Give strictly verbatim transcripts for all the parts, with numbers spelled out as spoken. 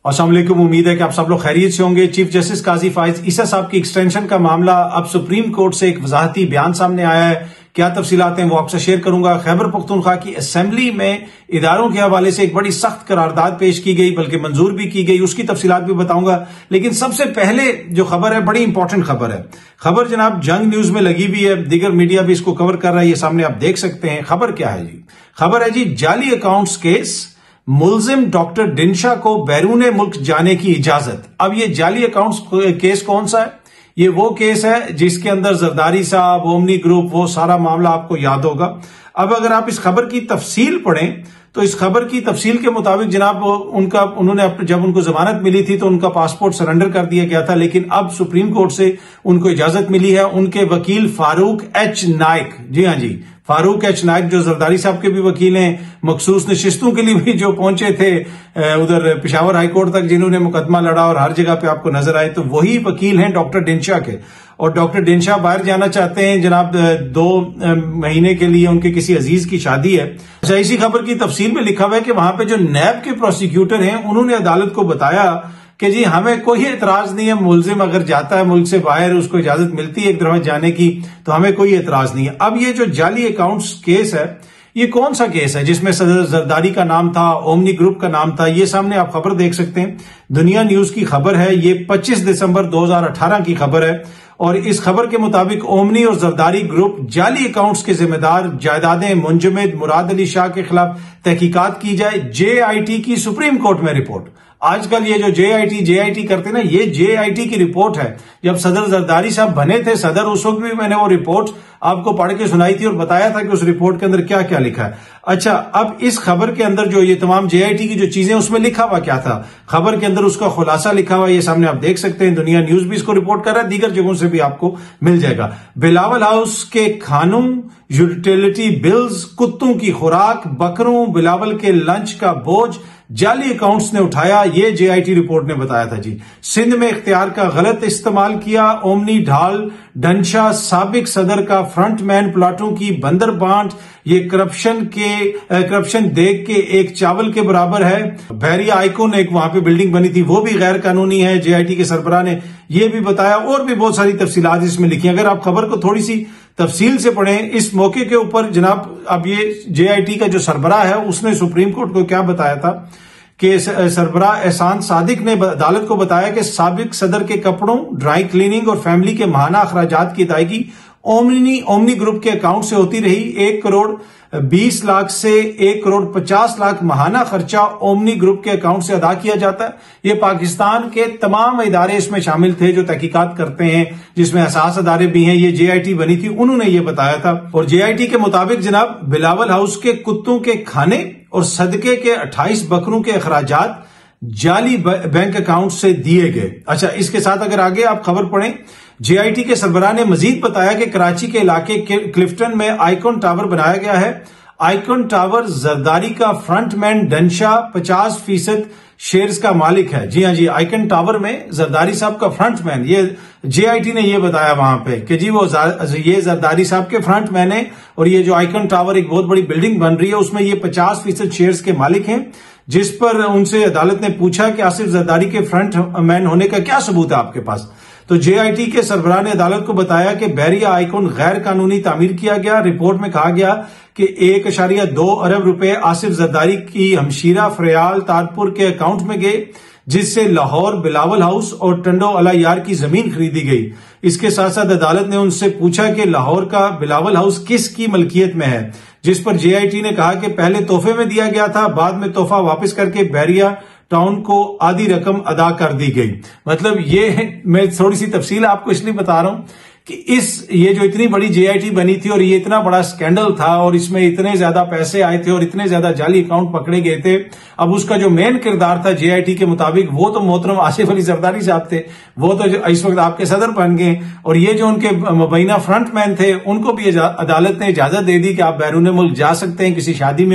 السلام علیکم، امید ہے کہ آپ سب لوگ خیریت سے ہوں گے۔ چیف جسٹس قاضی فائز عیسیٰ صاحب کی ایکسٹینشن کا معاملہ اب سپریم کورٹ سے ایک وضاحتی بیان سامنے آیا ہے۔ کیا تفصیلات ہیں وہ آپ سے شیئر کروں گا۔ خیبر پختونخوا کی اسمبلی میں اداروں کے حوالے سے ایک بڑی سخت قرارداد پیش کی گئی، بلکہ منظور بھی کی گئی، اس کی تفصیلات بھی بتاؤں گا۔ لیکن سب سے پہلے جو خبر ہے بڑی امپورٹنٹ خبر ہے۔ خبر جناب جنگ نیوز میں لگی ہوئی ہے، دیگر میڈیا بھی اس کو کور کر رہا ہے، یہ سامنے آپ دیکھ سکتے ہیں۔ خبر کیا ہے جی؟ خبر ہے جی جعلی اکاؤنٹس کیس، ملزم ڈاکٹر ڈنشا کو بیرون ملک جانے کی اجازت۔ اب یہ جعلی اکاؤنٹس کیس کون سا ہے؟ یہ وہ کیس ہے جس کے اندر زرداری صاحب، اومنی گروپ، وہ سارا معاملہ آپ کو یاد ہوگا۔ اب اگر آپ اس خبر کی تفصیل پڑھیں تو اس خبر کی تفصیل کے مطابق جناب ان کا انہوں نے جب ان کو ضمانت ملی تھی تو ان کا پاسپورٹ سرنڈر کر دیا گیا تھا، لیکن اب سپریم کورٹ سے ان کو اجازت ملی ہے۔ ان کے وکیل فاروق ایچ نائک، جی ہاں جی فاروق ایچ نائک، جو زرداری صاحب کے بھی وکیل ہیں، مخصوص نشستوں کے لیے بھی جو پہنچے تھے ادھر پشاور ہائی کورٹ تک، جنہوں نے مقدمہ لڑا اور ہر جگہ پہ آپ کو نظر آئے، تو وہی وکیل ہیں ڈاکٹر ڈنشا کے۔ اور ڈاکٹر ڈنشا باہر جانا چاہتے ہیں جناب، دو مہینے کے لیے ان کے کسی عزیز کی شادی ہے۔ اچھا، اسی خبر کی تفصیل میں لکھا ہوا ہے کہ وہاں پہ جو نیب کے پروسیکیوٹر ہیں انہوں نے عدالت کو بتایا کہ جی ہمیں کوئی اعتراض نہیں ہے، ملزم اگر جاتا ہے ملک سے باہر، اس کو اجازت ملتی ہے ایک دفعہ جانے کی، تو ہمیں کوئی اعتراض نہیں ہے۔ اب یہ جو جعلی اکاؤنٹس کیس ہے، یہ کون سا کیس ہے جس میں صدر زرداری کا نام تھا، اومنی گروپ کا نام تھا؟ یہ سامنے آپ خبر دیکھ سکتے ہیں، دنیا نیوز کی خبر ہے، یہ پچیس دسمبر دو ہزار اٹھارہ کی خبر ہے۔ اور اس خبر کے مطابق اومنی اور زرداری گروپ جعلی اکاؤنٹس کے ذمہ دار، جائیدادیں منجمد، مراد علی شاہ کے خلاف تحقیقات کی جائے، جے آئی ٹی کی سپریم کورٹ میں رپورٹ۔ آج کل یہ جو جے I T J I T کرتے نا، یہ جے آئی ٹی کی رپورٹ ہے۔ جب صدر زرداری صاحب بنے تھے صدر، اس وقت بھی میں نے وہ رپورٹ آپ کو پڑھ کے سنائی تھی اور بتایا تھا کہ اس رپورٹ کے اندر کیا کیا لکھا ہے۔ اچھا، اب اس خبر کے اندر جو یہ تمام جے آئی ٹی کی جو چیزیں اس میں لکھا ہوا کیا تھا، خبر کے اندر اس کا خلاصہ لکھا ہوا، یہ سامنے آپ دیکھ سکتے ہیں، دنیا نیوز بھی اس کو رپورٹ کر رہا ہے، دیگر جگہوں سے بھی آپ کو مل جائے گا۔ بلاول ہاؤس کے کھانوں، یوٹیلیٹی بلز، کتوں کی خوراک، بکروں، بلاول کے لنچ کا بوجھ جعلی اکاؤنٹس نے اٹھایا، یہ جے آئی ٹی رپورٹ نے بتایا تھا جی۔ سندھ میں اختیار کا غلط استعمال کیا، اومنی ڈھال ڈنشا سابق صدر کا فرنٹ مین، پلاٹوں کی بندر بانٹ، یہ کرپشن کے کرپشن دیکھ کے ایک چاول کے برابر ہے۔ بحریہ آئیکون ایک وہاں پہ بلڈنگ بنی تھی، وہ بھی غیر قانونی ہے، جے آئی ٹی کے سربراہ نے یہ بھی بتایا، اور بھی بہت ساری تفصیلات اس میں لکھی ہیں۔ اگر آپ خبر کو تھوڑی سی تفصیل سے پڑھیں، اس موقع کے اوپر جناب اب یہ جے آئی ٹی کا جو سربراہ ہے اس نے سپریم کورٹ کو کیا بتایا تھا کہ سربراہ احسان صادق نے عدالت کو بتایا کہ سابق صدر کے کپڑوں، ڈرائی کلیننگ اور فیملی کے ماہانہ اخراجات کی ادائیگی اومنی اومنی گروپ کے اکاؤنٹ سے ہوتی رہی۔ ایک کروڑ بیس لاکھ سے ایک کروڑ پچاس لاکھ ماہانہ خرچہ اومنی گروپ کے اکاؤنٹ سے ادا کیا جاتا ہے۔ یہ پاکستان کے تمام ادارے اس میں شامل تھے جو تحقیقات کرتے ہیں، جس میں حساس ادارے بھی ہیں۔ یہ جے آئی ٹی بنی تھی، انہوں نے یہ بتایا تھا۔ اور جے آئی ٹی کے مطابق جناب بلاول ہاؤس کے کتوں کے کھانے اور صدقے کے اٹھائیس بکروں کے اخراجات جعلی بینک اکاؤنٹ سے دیے گئے۔ اچھا، اس کے ساتھ اگر آگے آپ خبر پڑھیں، جے آئی ٹی کے سربراہ نے مزید بتایا کہ کراچی کے علاقے کلفٹن میں آئیکن ٹاور بنایا گیا ہے۔ آئیکن ٹاور زرداری کا فرنٹ مین ڈنشا پچاس فیصد شیئرز کا مالک ہے۔ جی ہاں جی، آئیکن ٹاور میں زرداری صاحب کا فرنٹ مین، یہ جے آئی ٹی نے یہ بتایا وہاں پہ کہ جی وہ یہ زرداری صاحب کے فرنٹ مین ہیں، اور یہ جو آئیکن ٹاور ایک بہت بڑی بلڈنگ بن رہی ہے اس میں یہ پچاس فیصد شیئرز کے مالک ہیں۔ جس پر ان سے عدالت نے پوچھا کہ آصف زرداری کے فرنٹ مین ہونے کا کیا ثبوت ہے آپ کے پاس؟ تو جے آئی ٹی کے سربراہ نے عدالت کو بتایا کہ بحریہ آئیکن غیر قانونی تعمیر کیا گیا۔ رپورٹ میں کہا گیا کہ ایک اشاریہ دو ارب روپے آصف زرداری کی ہمشیرہ فریال تارپور کے اکاؤنٹ میں گئے، جس سے لاہور بلاول ہاؤس اور ٹنڈو علی یار کی زمین خریدی گئی۔ اس کے ساتھ ساتھ عدالت نے ان سے پوچھا کہ لاہور کا بلاول ہاؤس کس کی ملکیت میں ہے، جس پر جے آئی ٹی نے کہا کہ پہلے تحفے میں دیا گیا تھا، بعد میں تحفہ واپس کر کے بحریہ ٹاؤن کو آدھی رقم ادا کر دی گئی۔ مطلب یہ میں تھوڑی سی تفصیل آپ کو اس لیے بتا رہا ہوں کہ اس یہ جو اتنی بڑی جے آئی ٹی بنی تھی اور یہ اتنا بڑا سکینڈل تھا اور اس میں اتنے زیادہ پیسے آئے تھے اور اتنے زیادہ جعلی اکاؤنٹ پکڑے گئے تھے، اب اس کا جو مین کردار تھا جے آئی ٹی کے مطابق وہ تو محترم آصف علی زرداری صاحب تھے، وہ تو اس وقت آپ کے صدر بن گئے، اور یہ جو ان کے مبینہ فرنٹ مین تھے ان کو بھی عدالت نے اجازت دے دی کہ آپ بیرون ملک جا سکتے ہیں، کسی شادی میں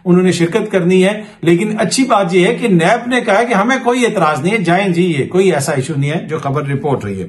انہوں نے شرکت کرنی ہے. لیکن اچھی بات یہ ہے کہ نیب نے کہا کہ ہمیں کوئی اعتراض نہیں ہے، جائیں جی، یہ کوئی ایسا ایشو نہیں ہے جو خبر رپورٹ رہی ہے.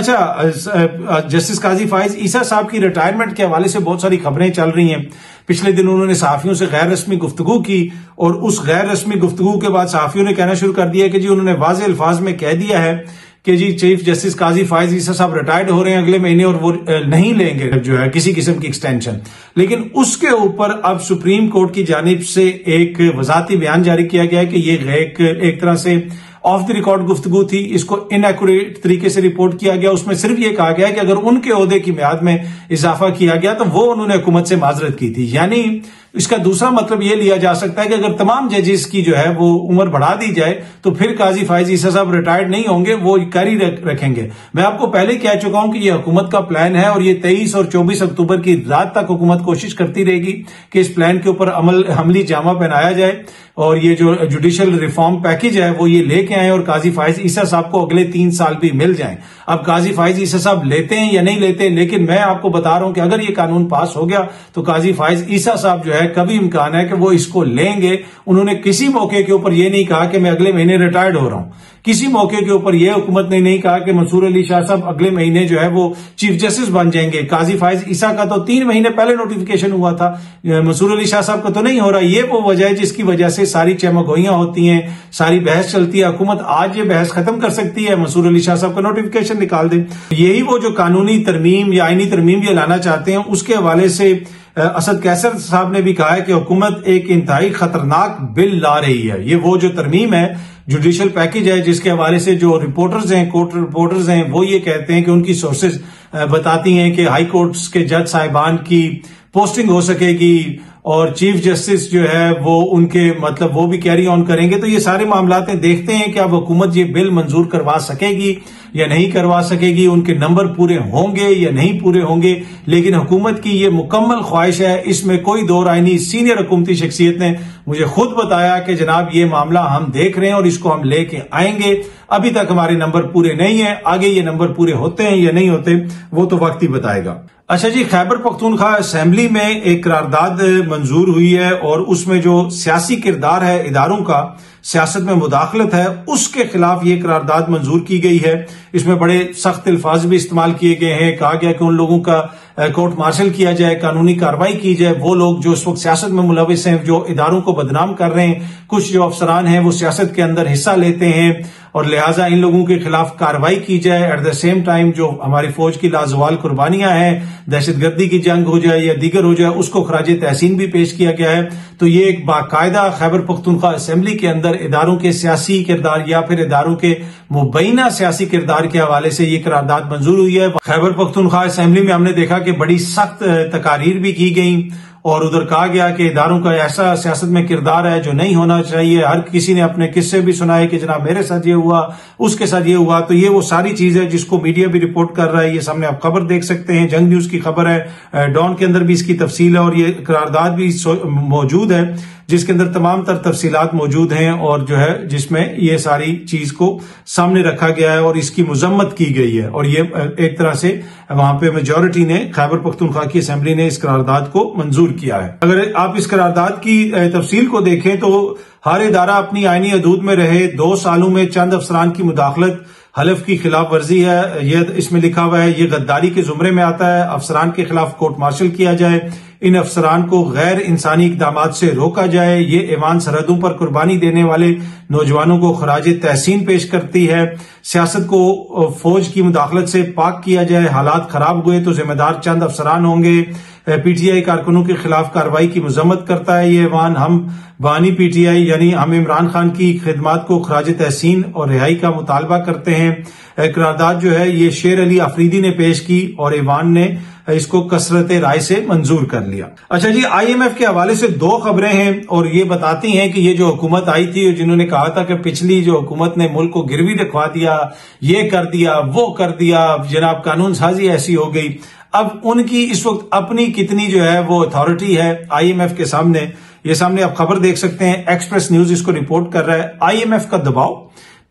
اچھا، جسٹس قاضی فائز عیسیٰ صاحب کی ریٹائرمنٹ کے حوالے سے بہت ساری خبریں چل رہی ہیں. پچھلے دن انہوں نے صحافیوں سے غیر رسمی گفتگو کی، اور اس غیر رسمی گفتگو کے بعد صحافیوں نے کہنا شروع کر دیا کہ جی انہوں نے واضح الفاظ میں کہہ دیا ہے کہ جی چیف جسٹس قاضی فائز عیسیٰ صاحب ریٹائرڈ ہو رہے ہیں اگلے مہینے، اور وہ نہیں لیں گے جو ہے کسی قسم کی ایکسٹینشن. لیکن اس کے اوپر اب سپریم کورٹ کی جانب سے ایک وضاحتی بیان جاری کیا گیا ہے کہ یہ ایک ایک طرح سے آف دی ریکارڈ گفتگو تھی، اس کو ان ایکوریٹ طریقے سے رپورٹ کیا گیا. اس میں صرف یہ کہا گیا کہ اگر ان کے عہدے کی میعاد میں اضافہ کیا گیا تو وہ انہوں نے حکومت سے معذرت کی تھی. یعنی اس کا دوسرا مطلب یہ لیا جا سکتا ہے کہ اگر تمام ججز کی جو ہے وہ عمر بڑھا دی جائے تو پھر قاضی فائز عیسیٰ صاحب ریٹائرڈ نہیں ہوں گے، وہ کاری رکھیں گے. میں آپ کو پہلے کہہ چکا ہوں کہ یہ حکومت کا پلان ہے، اور یہ تیئیس اور چوبیس اکتوبر کی رات تک حکومت کوشش کرتی رہے گی کہ اس پلان کے اوپر عمل عملی جامہ پہنایا جائے، اور یہ جو جوڈیشل ریفارم پیکج ہے وہ یہ لے کے آئیں اور قاضی فائز عیسیٰ صاحب کو اگلے تین سال بھی مل جائیں. اب قاضی فائز عیسیٰ صاحب لیتے ہیں یا نہیں لیتے، لیکن میں آپ کو بتا رہا ہوں کہ اگر یہ قانون پاس ہو گیا تو قاضی فائز عیسیٰ صاحب جو ہے کبھی امکان ہے کہ وہ اس کو لیں گے. انہوں نے کسی موقع کے اوپر یہ نہیں کہا کہ میں اگلے مہینے ریٹائرڈ ہو رہا ہوں. کسی موقع کے اوپر یہ حکومت نے نہیں کہا کہ منصور علی شاہ صاحب اگلے مہینے جو ہے وہ چیف جسٹس بن جائیں گے. قاضی فائز عیسیٰ کا تو تین مہینے پہلے نوٹیفیکیشن ہوا تھا، منصور علی شاہ صاحب کا تو نہیں ہو رہا. یہ وہ وجہ ہے جس کی وجہ سے ساری چمگوئیاں ہوتی ہیں، ساری بحث چلتی ہے. حکومت آج یہ بحث ختم کر سکتی ہے، منصور علی شاہ صاحب کا نوٹیفیکیشن نکال دے. یہی وہ جو قانونی ترمیم یا آئینی ترمیم یہ لانا چاہتے ہیں، اس کے حوالے سے اسد کیسر صاحب نے بھی کہا ہے کہ حکومت ایک انتہائی خطرناک بل لا رہی ہے. یہ وہ جو ترمیم ہے، جوڈیشل پیکج ہے، جس کے حوالے سے جو رپورٹرز ہیں، کورٹ رپورٹرز ہیں، وہ یہ کہتے ہیں کہ ان کی سورسز بتاتی ہیں کہ ہائی کورٹس کے جج صاحبان کی پوسٹنگ ہو سکے گی، اور چیف جسٹس جو ہے وہ ان کے مطلب وہ بھی کیری آن کریں گے. تو یہ سارے معاملات ہیں، دیکھتے ہیں کہ اب حکومت یہ بل منظور کروا سکے گی یا نہیں کروا سکے گی، ان کے نمبر پورے ہوں گے یا نہیں پورے ہوں گے. لیکن حکومت کی یہ مکمل خواہش ہے، اس میں کوئی دو رائے نہیں. سینئر حکومتی شخصیت نے مجھے خود بتایا کہ جناب یہ معاملہ ہم دیکھ رہے ہیں اور اس کو ہم لے کے آئیں گے. ابھی تک ہمارے نمبر پورے نہیں ہیں، آگے یہ نمبر پورے ہوتے ہیں یا نہیں ہوتے وہ تو وقت ہی بتائے گا. اچھا جی، خیبر پختونخوا اسمبلی میں ایک قرارداد منظور ہوئی ہے، اور اس میں جو سیاسی کردار ہے اداروں کا، سیاست میں مداخلت ہے، اس کے خلاف یہ قرارداد منظور کی گئی ہے. اس میں بڑے سخت الفاظ بھی استعمال کیے گئے ہیں. کہا گیا کہ ان لوگوں کا کورٹ مارشل کیا جائے، قانونی کارروائی کی جائے. وہ لوگ جو اس وقت سیاست میں ملوث ہیں، جو اداروں کو بدنام کر رہے ہیں، کچھ جو افسران ہیں وہ سیاست کے اندر حصہ لیتے ہیں، اور لہٰذا ان لوگوں کے خلاف کارروائی کی جائے. ایٹ دا سیم ٹائم جو ہماری فوج کی لازوال قربانیاں ہیں، دہشت گردی کی جنگ ہو جائے یا دیگر ہو جائے، اس کو خراج تحسین بھی پیش کیا گیا ہے. تو یہ ایک باقاعدہ خیبر پختونخوا اسمبلی کے اندر اداروں کے سیاسی کردار یا پھر اداروں کے مبینہ سیاسی کردار کے حوالے سے یہ قرارداد منظور ہوئی ہے. خیبر پختونخوا اسمبلی میں ہم نے دیکھا کہ بڑی سخت تقاریر بھی کی گئیں، اور ادھر کہا گیا کہ اداروں کا ایسا سیاست میں کردار ہے جو نہیں ہونا چاہیے. ہر کسی نے اپنے قصے بھی سنائے کہ جناب میرے ساتھ یہ ہوا، اس کے ساتھ یہ ہوا. تو یہ وہ ساری چیز ہے جس کو میڈیا بھی رپورٹ کر رہا ہے. یہ سامنے آپ خبر دیکھ سکتے ہیں، جنگ نیوز کی خبر ہے، ڈان کے اندر بھی اس کی تفصیل ہے، اور یہ قرارداد بھی موجود ہے جس کے اندر تمام تر تفصیلات موجود ہیں، اور جو ہے جس میں یہ ساری چیز کو سامنے رکھا گیا ہے اور اس کی مذمت کی گئی ہے. اور یہ ایک طرح سے وہاں پہ میجورٹی نے، خیبر پختونخوا کی اسمبلی نے اس قرارداد کو منظور کیا ہے. اگر آپ اس قرارداد کی تفصیل کو دیکھیں تو ہر ادارہ اپنی آئینی حدود میں رہے. دو سالوں میں چند افسران کی مداخلت حلف کی خلاف ورزی ہے، یہ اس میں لکھا ہوا ہے. یہ غداری کے زمرے میں آتا ہے. افسران کے خلاف کورٹ مارشل کیا جائے، ان افسران کو غیر انسانی اقدامات سے روکا جائے. یہ ایوان سرحدوں پر قربانی دینے والے نوجوانوں کو خراج تحسین پیش کرتی ہے. سیاست کو فوج کی مداخلت سے پاک کیا جائے. حالات خراب ہوئے تو ذمہ دار چند افسران ہوں گے. پی ٹی آئی کارکنوں کے خلاف کارروائی کی مذمت کرتا ہے یہ ایوان. ہم بانی پی ٹی آئی یعنی ہم عمران خان کی خدمات کو خراج تحسین اور رہائی کا مطالبہ کرتے ہیں. قرارداد جو ہے یہ شیر علی آفریدی نے پیش کی اور ایوان نے اس کو کثرت رائے سے منظور کر لیا. اچھا جی، آئی ایم ایف کے حوالے سے دو خبریں ہیں اور یہ بتاتی ہیں کہ یہ جو حکومت آئی تھی، جنہوں نے کہا تھا کہ پچھلی جو حکومت نے ملک کو گروی رکھوا دیا، یہ کر دیا، وہ کر دیا، جناب قانون سازی ایسی ہو گئی. اب ان کی اس وقت اپنی کتنی جو ہے وہ اتھارٹی ہے آئی ایم ایف کے سامنے. یہ سامنے آپ خبر دیکھ سکتے ہیں، ایکسپریس نیوز اس کو رپورٹ کر رہا ہے. آئی ایم ایف کا دباؤ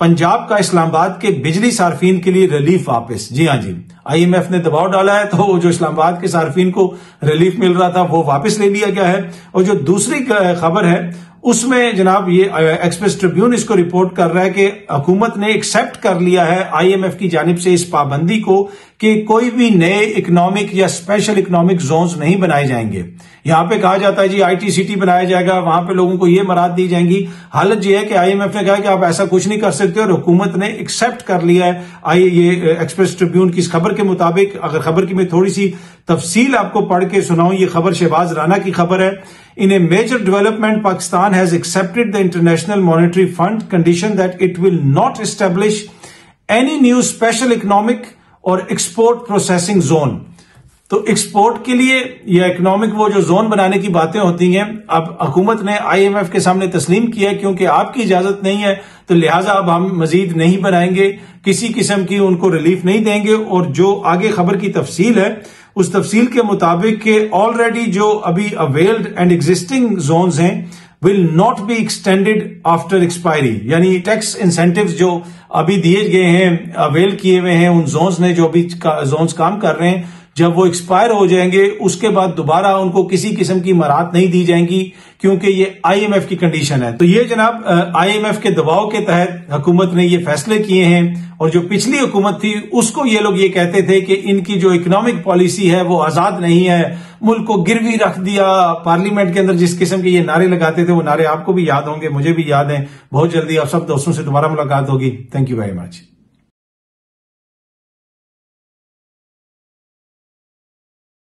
پنجاب کا اسلام آباد کے بجلی صارفین کے لیے ریلیف واپس. جی ہاں جی, آئی ایم ایف نے دباؤ ڈالا ہے تو جو اسلام آباد کے صارفین کو ریلیف مل رہا تھا وہ واپس لے لیا گیا ہے. اور جو دوسری خبر ہے اس میں جناب یہ ایکسپریس ٹریبیون اس کو رپورٹ کر رہا ہے کہ حکومت نے ایکسپٹ کر لیا ہے آئی ایم ایف کی جانب سے اس پابندی کو کہ کوئی بھی نئے اکنامک یا اسپیشل اکنامک زونز نہیں بنائے جائیں گے. یہاں پہ کہا جاتا ہے جی آئی ٹی سٹی بنایا جائے گا, وہاں پہ لوگوں کو یہ مراد دی جائیں گی. حالت یہ ہے کہ آئی ایم ایف نے کہا کہ آپ ایسا کچھ نہیں کر سکتے اور حکومت نے ایکسپٹ کر لیا ہے. آئی یہ ایکسپریس ٹریبیون کی اس خبر کے مطابق, اگر خبر کی میں تھوڑی سی تفصیل آپ کو پڑھ کے سناؤں, یہ خبر شہباز رانا کی خبر ہے. In a major development, Pakistan has accepted the International Monetary Fund condition that it will not establish any new special economic or export processing zone. تو ایکسپورٹ کے لیے یا اکنامک وہ جو زون بنانے کی باتیں ہوتی ہیں, اب حکومت نے آئی ایم ایف کے سامنے تسلیم کیا ہے کیونکہ آپ کی اجازت نہیں ہے تو لہٰذا اب ہم مزید نہیں بنائیں گے, کسی قسم کی ان کو ریلیف نہیں دیں گے. اور جو آگے خبر کی تفصیل ہے اس تفصیل کے مطابق کہ آلریڈی جو ابھی اویلڈ اینڈ ایگزسٹنگ زونز ہیں will not be extended after expiry, یعنی ٹیکس انسینٹیوز جو ابھی دیے گئے ہیں, اویل کیے ہوئے ہیں ان زونز نے, جو ابھی زونز کام کر رہے ہیں, جب وہ ایکسپائر ہو جائیں گے اس کے بعد دوبارہ ان کو کسی قسم کی مراحت نہیں دی جائیں گی کیونکہ یہ آئی ایم ایف کی کنڈیشن ہے. تو یہ جناب آئی ایم ایف کے دباؤ کے تحت حکومت نے یہ فیصلے کیے ہیں. اور جو پچھلی حکومت تھی اس کو یہ لوگ یہ کہتے تھے کہ ان کی جو اکنامک پالیسی ہے وہ آزاد نہیں ہے, ملک کو گروی رکھ دیا. پارلیمنٹ کے اندر جس قسم کے یہ نعرے لگاتے تھے وہ نعرے آپ کو بھی یاد ہوں گے, مجھے بھی یاد ہیں. بہت جلدی آپ سب دوستوں سے دوبارہ ملاقات ہوگی. Thank you very much.